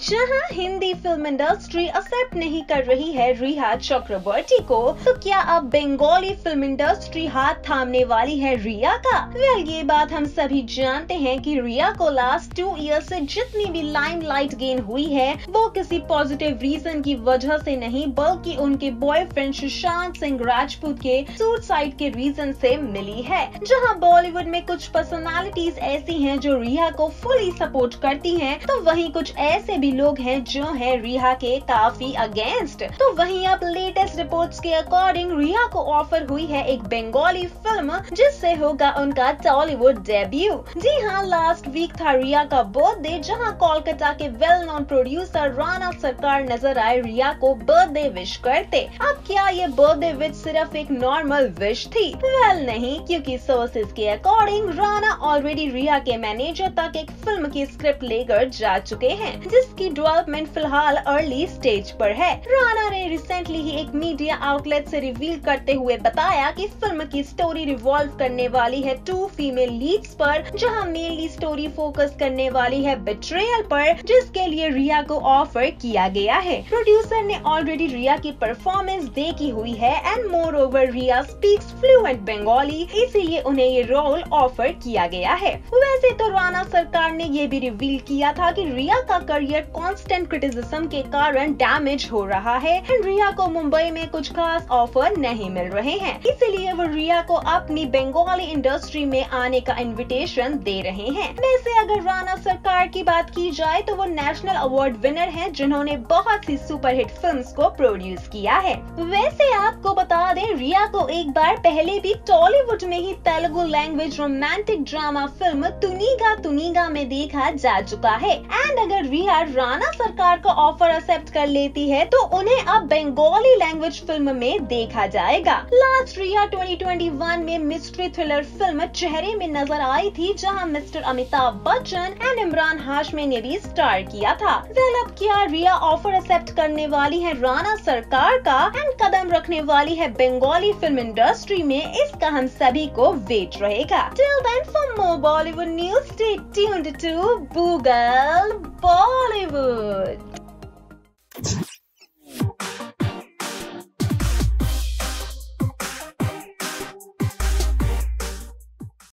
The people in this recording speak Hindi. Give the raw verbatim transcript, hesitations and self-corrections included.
जहां हिंदी फिल्म इंडस्ट्री एक्सेप्ट नहीं कर रही है रिया चक्रवर्ती को, तो क्या अब बंगाली फिल्म इंडस्ट्री हाथ थामने वाली है रिया का? वेल, ये बात हम सभी जानते हैं कि रिया को लास्ट टू ईयर से जितनी भी लाइमलाइट गेन हुई है वो किसी पॉजिटिव रीजन की वजह से नहीं, बल्कि उनके बॉयफ्रेंड सुशांत सिंह राजपूत के सुसाइड के रीजन से मिली है। जहां बॉलीवुड में कुछ पर्सनालिटीज ऐसी हैं जो रिया को फुली सपोर्ट करती हैं, तो वहीं कुछ ऐसे भी लोग हैं जो हैं रिया के काफी अगेंस्ट। तो वहीं अब लेटेस्ट रिपोर्ट्स के अकॉर्डिंग रिया को ऑफर हुई है एक बंगाली फिल्म जिससे होगा उनका टॉलीवुड डेब्यू। जी हाँ, लास्ट वीक था रिया का बर्थडे, जहां कोलकाता के वेल नोन प्रोड्यूसर राणा सरकार नजर आए रिया को बर्थडे विश करते। अब क्या ये बर्थडे विश सिर्फ एक नॉर्मल विश थी? वेल नहीं, क्योंकि सोर्सेज के अकॉर्डिंग राणा ऑलरेडी रिया के मैनेजर तक एक फिल्म की स्क्रिप्ट लेकर जा चुके हैं, जिसकी डेवलपमेंट फिलहाल अर्ली स्टेज पर है। राणा ने रिसेंटली ही एक मीडिया आउटलेट से रिवील करते हुए बताया कि फिल्म की स्टोरी रिवॉल्व करने वाली है टू फीमेल लीड्स पर, जहां मेनली स्टोरी फोकस करने वाली है बिट्रेयल पर, जिसके लिए रिया को ऑफर किया गया है। प्रोड्यूसर ने ऑलरेडी रिया की परफॉर्मेंस देखी हुई है and moreover Riya speaks fluent Bengali, इसीलिए उन्हें ये रोल ऑफर किया गया है। वैसे तो राणा सरकार ने ये भी रिवील किया था कि रिया का करियर कांस्टेंट क्रिटिसिज्म के कारण डैमेज हो रहा है एंड रिया को मुंबई में कुछ खास ऑफर नहीं मिल रहे हैं, इसीलिए वो रिया को अपनी बंगाली इंडस्ट्री में आने का इनविटेशन दे रहे हैं। वैसे अगर राणा सरकार की बात की जाए तो वो नेशनल अवार्ड विनर हैं, जिन्होंने बहुत सी सुपरहिट फिल्म्स को प्रोड्यूस किया है। वैसे आपको बता दें, रिया को एक बार पहले भी टॉलीवुड में ही Telugu language romantic drama film Tuniga Tuniga में देखा जा चुका है एंड अगर रिया राणा सरकार का ऑफर एक्सेप्ट कर लेती है तो उन्हें अब बंगाली लैंग्वेज फिल्म में देखा जाएगा। Last Riya twenty twenty one में मिस्ट्री थ्रिलर फिल्म चेहरे में नजर आई थी, जहां मिस्टर अमिताभ बच्चन एंड इमरान हाशमी ने भी स्टार किया था। वेल, अब क्या रिया ऑफर एक्सेप्ट करने वाली है राणा सरकार का एंड कदम रखने वाली है बंगाली फिल्म इंडस्ट्री में, इसका हम सभी को वेट रहेगा। Till then, for more Bollywood news, stay tuned to Boogal